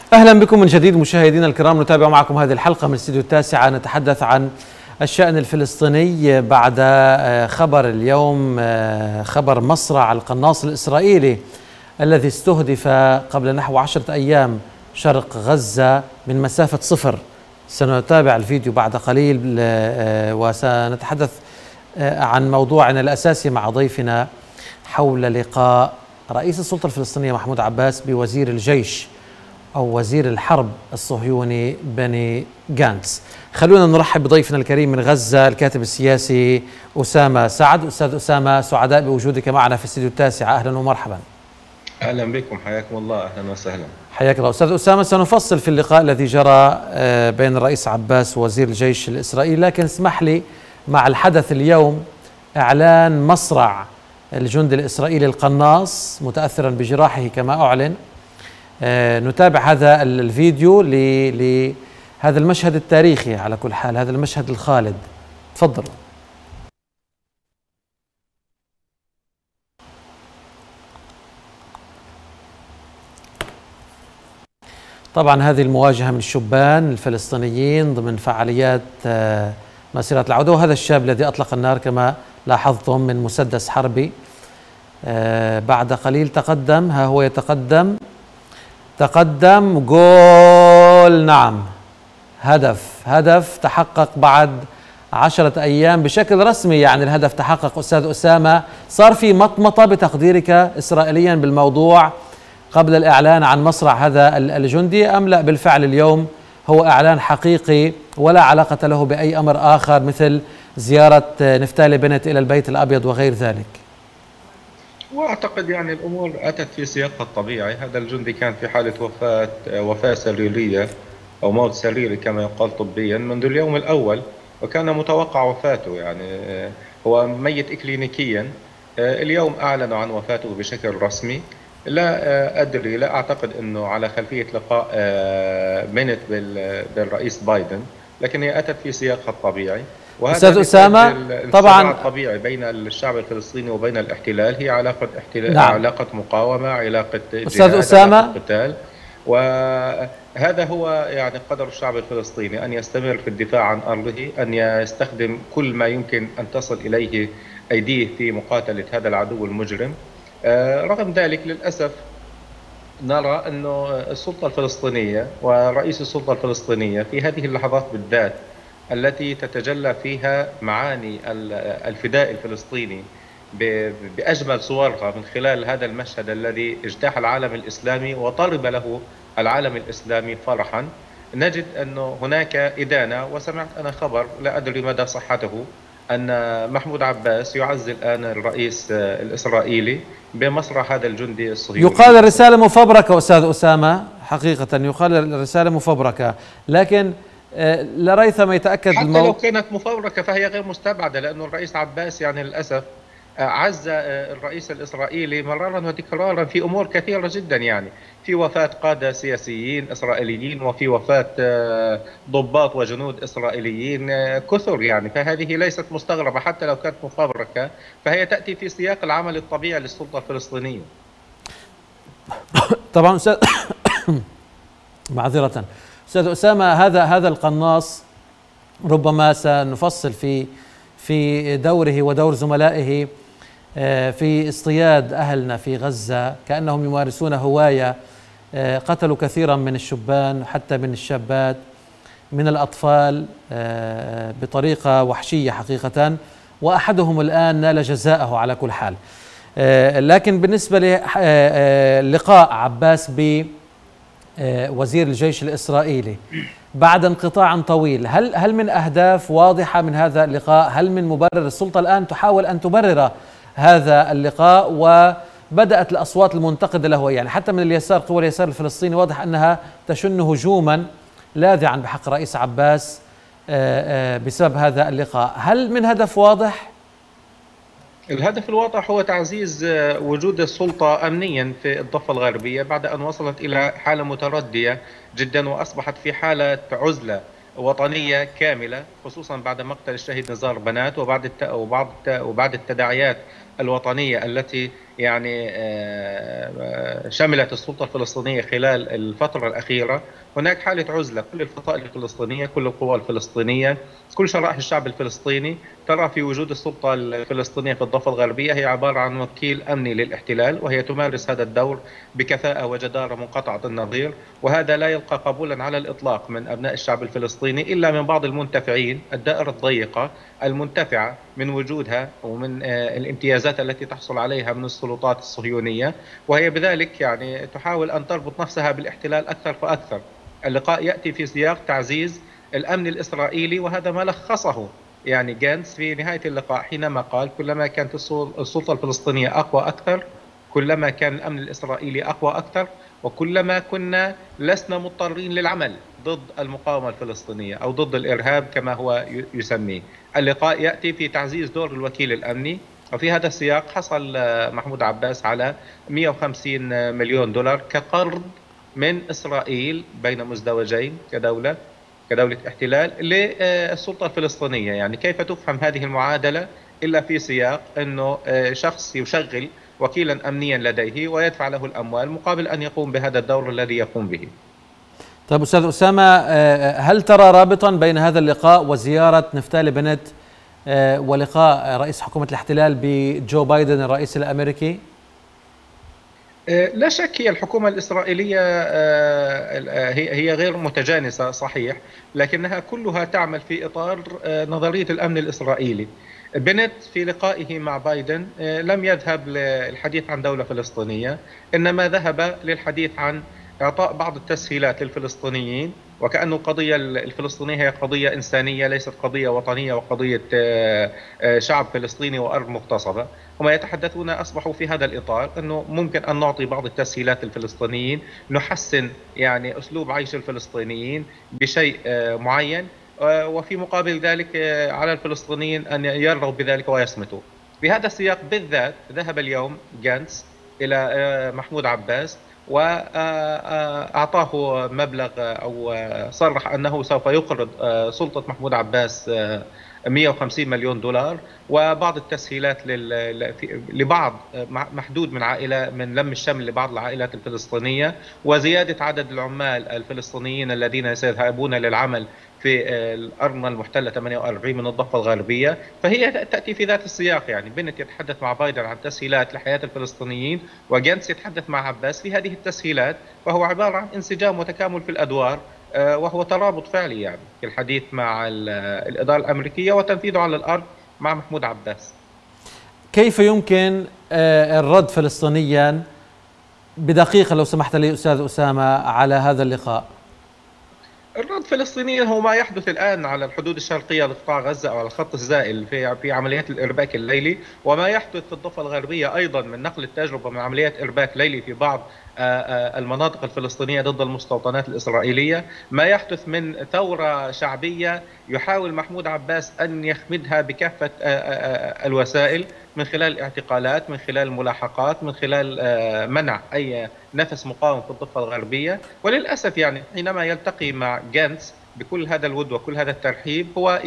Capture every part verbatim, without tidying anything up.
أهلا بكم من جديد مشاهدينا الكرام، نتابع معكم هذه الحلقة من الاستديو التاسعة. نتحدث عن الشأن الفلسطيني بعد خبر اليوم، خبر مصرع القناص الإسرائيلي الذي استهدف قبل نحو عشرة أيام شرق غزة من مسافة صفر. سنتابع الفيديو بعد قليل وسنتحدث عن موضوعنا الأساسي مع ضيفنا حول لقاء رئيس السلطة الفلسطينية محمود عباس بوزير الجيش أو وزير الحرب الصهيوني بني جانتس. خلونا نرحب بضيفنا الكريم من غزة الكاتب السياسي أسامة سعد. أستاذ أسامة، سعداء بوجودك معنا في الاستديو التاسعة، أهلا ومرحبا. أهلا بكم، حياكم الله، أهلا وسهلا. حياك الله. أستاذ أسامة، سنفصل في اللقاء الذي جرى بين الرئيس عباس ووزير الجيش الإسرائيلي، لكن اسمح لي مع الحدث اليوم إعلان مصرع الجندي الإسرائيلي القناص متأثرا بجراحه كما أعلن. آه نتابع هذا الفيديو لهذا المشهد التاريخي، على كل حال هذا المشهد الخالد. تفضل. طبعا هذه المواجهة من الشبان الفلسطينيين ضمن فعاليات آه مسيرة العودة، وهذا الشاب الذي أطلق النار كما لاحظتم من مسدس حربي. آه بعد قليل تقدم، ها هو يتقدم تقدم جول. نعم، هدف هدف تحقق بعد عشرة أيام بشكل رسمي. يعني الهدف تحقق. أستاذ أسامة، صار في مطمطة بتقديرك إسرائيليا بالموضوع قبل الإعلان عن مصرع هذا الجندي، أم لا بالفعل اليوم هو إعلان حقيقي ولا علاقة له بأي أمر آخر مثل زيارة نفتالي بنت إلى البيت الأبيض وغير ذلك؟ واعتقد يعني الامور اتت في سياقها الطبيعي. هذا الجندي كان في حاله وفاه وفاه سريريه او موت سريري كما يقال طبيا منذ اليوم الاول، وكان متوقع وفاته. يعني هو ميت اكلينيكيا. اليوم اعلنوا عن وفاته بشكل رسمي. لا ادري، لا اعتقد انه على خلفيه لقاء بنت بالرئيس بايدن، لكن هي اتت في سياقها الطبيعي. أستاذ أسامة، طبعا الطبيعي بين الشعب الفلسطيني وبين الاحتلال هي علاقة احتلال، نعم. علاقة مقاومة، علاقة أستاذ أسامة، علاقة قتال، وهذا هو يعني قدر الشعب الفلسطيني، أن يستمر في الدفاع عن أرضه، أن يستخدم كل ما يمكن أن تصل إليه أيديه في مقاتلة هذا العدو المجرم. رغم ذلك للأسف نرى أنه السلطة الفلسطينية ورئيس السلطة الفلسطينية في هذه اللحظات بالذات التي تتجلى فيها معاني الفداء الفلسطيني بأجمل صورها من خلال هذا المشهد الذي اجتاح العالم الإسلامي وطلب له العالم الإسلامي فرحا، نجد أنه هناك إدانة. وسمعت أنا خبر لا أدري مدى صحته أن محمود عباس يعزي الآن الرئيس الإسرائيلي بمصرع هذا الجندي الصهيوني. يقال الرسالة مفبركة أستاذ أسامة، حقيقة يقال الرسالة مفبركة، لكن لريثما يتأكد حتى المو... لو كانت مفبركة فهي غير مستبعدة، لأنه الرئيس عباس يعني للأسف عز الرئيس الإسرائيلي مرارا وتكرارا في أمور كثيرة جدا، يعني في وفاة قادة سياسيين إسرائيليين وفي وفاة ضباط وجنود إسرائيليين كثر، يعني فهذه ليست مستغربة حتى لو كانت مفبركة، فهي تأتي في سياق العمل الطبيعي للسلطة الفلسطينية. طبعا أستاذ معذرة أستاذ أسامة، هذا هذا القناص ربما سنفصل في في دوره ودور زملائه في اصطياد أهلنا في غزة كأنهم يمارسون هواية. قتلوا كثيرا من الشبان حتى من الشابات من الأطفال بطريقة وحشية حقيقة، وأحدهم الآن نال جزاءه على كل حال. لكن بالنسبة للقاء عباس ب وزير الجيش الإسرائيلي بعد انقطاع طويل، هل هل من أهداف واضحة من هذا اللقاء؟ هل من مبرر؟ السلطة الآن تحاول أن تبرر هذا اللقاء، وبدأت الأصوات المنتقدة له، يعني حتى من اليسار، قوى اليسار الفلسطيني، واضح أنها تشن هجوما لاذعا بحق الرئيس عباس بسبب هذا اللقاء. هل من هدف واضح؟ الهدف الواضح هو تعزيز وجود السلطة أمنيا في الضفة الغربية بعد أن وصلت إلى حالة متردية جدا وأصبحت في حالة عزلة وطنية كاملة، خصوصا بعد مقتل الشهيد نزار بنات وبعد وبعد وبعد التداعيات الوطنية التي يعني شملت السلطة الفلسطينية خلال الفترة الأخيرة. هناك حالة عزلة، كل الفصائل الفلسطينية، كل القوى الفلسطينية، كل شرائح الشعب الفلسطيني ترى في وجود السلطة الفلسطينية في الضفة الغربية هي عبارة عن وكيل أمني للاحتلال، وهي تمارس هذا الدور بكفاءة وجدارة منقطعة النظير. وهذا لا يلقى قبولا على الإطلاق من أبناء الشعب الفلسطيني إلا من بعض المنتفعين، الدائرة الضيقة المنتفعة من وجودها ومن الامتيازات التي تحصل عليها من السلطات الصهيونية، وهي بذلك يعني تحاول أن تربط نفسها بالاحتلال أكثر فأكثر. اللقاء يأتي في سياق تعزيز الأمن الإسرائيلي، وهذا ما لخصه يعني جانتس في نهاية اللقاء حينما قال كلما كانت السلطة الفلسطينية أقوى أكثر، كلما كان الأمن الإسرائيلي أقوى أكثر، وكلما كنا لسنا مضطرين للعمل ضد المقاومة الفلسطينية أو ضد الإرهاب كما هو يسميه. اللقاء يأتي في تعزيز دور الوكيل الأمني، وفي هذا السياق حصل محمود عباس على مئة وخمسين مليون دولار كقرض من إسرائيل بين مزدوجين كدولة كدولة احتلال للسلطة الفلسطينية. يعني كيف تفهم هذه المعادلة إلا في سياق أنه شخص يشغل وكيلا أمنيا لديه ويدفع له الأموال مقابل أن يقوم بهذا الدور الذي يقوم به. طيب أستاذ أسامة، هل ترى رابطا بين هذا اللقاء وزيارة نفتالي بنت ولقاء رئيس حكومة الاحتلال بجو بايدن الرئيس الأمريكي؟ لا شك هي الحكومة الإسرائيلية هي غير متجانسة صحيح، لكنها كلها تعمل في إطار نظرية الأمن الإسرائيلي. بنت في لقائه مع بايدن لم يذهب للحديث عن دولة فلسطينية، إنما ذهب للحديث عن إعطاء بعض التسهيلات للفلسطينيين، وكأن القضية الفلسطينية هي قضية إنسانية ليست قضية وطنية وقضية شعب فلسطيني وأرض مغتصبة. هم يتحدثون أصبحوا في هذا الإطار أنه ممكن أن نعطي بعض التسهيلات للفلسطينيين، نحسن يعني أسلوب عيش الفلسطينيين بشيء معين، وفي مقابل ذلك على الفلسطينيين أن يرضوا بذلك ويصمتوا. في هذا السياق بالذات ذهب اليوم جانتس إلى محمود عباس وأعطاه مبلغ أو صرح أنه سوف يقرض سلطة محمود عباس مئة وخمسين مليون دولار وبعض التسهيلات لبعض محدود من عائلة من لم الشمل لبعض العائلات الفلسطينية، وزيادة عدد العمال الفلسطينيين الذين سيذهبون للعمل في الأرض المحتلة ثمانية وأربعين من الضفة الغربية. فهي تأتي في ذات السياق، يعني بنت يتحدث مع بايدن عن تسهيلات لحياة الفلسطينيين، وجانتس يتحدث مع عباس في هذه التسهيلات، وهو عبارة عن انسجام وتكامل في الأدوار، وهو ترابط فعلي يعني في الحديث مع الإدارة الأمريكية وتنفيذه على الأرض مع محمود عباس. كيف يمكن الرد فلسطينيا بدقيقة لو سمحت لي أستاذ أسامة على هذا اللقاء؟ الرد فلسطينيا هو ما يحدث الآن على الحدود الشرقية لقطاع غزة أو على الخط الزائل في في عمليات الإرباك الليلي، وما يحدث في الضفة الغربية أيضا من نقل التجربة من عمليات إرباك ليلي في بعض المناطق الفلسطينية ضد المستوطنات الإسرائيلية، ما يحدث من ثورة شعبية يحاول محمود عباس أن يخمدها بكافة الوسائل، من خلال الاعتقالات، من خلال الملاحقات، من خلال منع أي نفس مقاوم في الضفة الغربية. وللأسف يعني حينما يلتقي مع جانتس بكل هذا الود وكل هذا الترحيب هو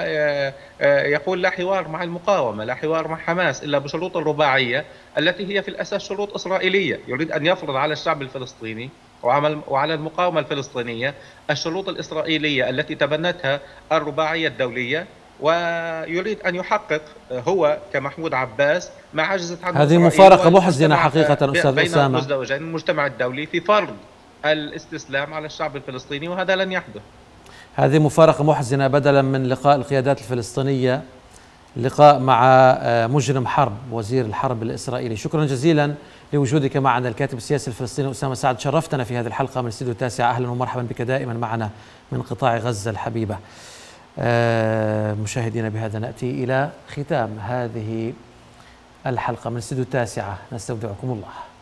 يقول لا حوار مع المقاومة، لا حوار مع حماس إلا بشروط الرباعية التي هي في الأساس شروط إسرائيلية. يريد أن يفرض على الشعب الفلسطيني وعلى المقاومة الفلسطينية الشروط الإسرائيلية التي تبنتها الرباعية الدولية، ويريد أن يحقق هو كمحمود عباس ما عجزت عنه هذه مفارقة محزنة حقيقة أستاذ أسامة بين المجتمع الدولي في فرض الاستسلام على الشعب الفلسطيني، وهذا لن يحدث. هذه مفارقة محزنة. بدلا من لقاء القيادات الفلسطينية لقاء مع مجرم حرب وزير الحرب الإسرائيلي. شكرا جزيلا لوجودك معنا الكاتب السياسي الفلسطيني أسامة سعد، شرفتنا في هذه الحلقة من الاستوديو التاسع. أهلا ومرحبا بك دائما معنا من قطاع غزة الحبيبة. آه مشاهدينا، بهذا نأتي إلى ختام هذه الحلقة من الاستوديو التاسعة، نستودعكم الله.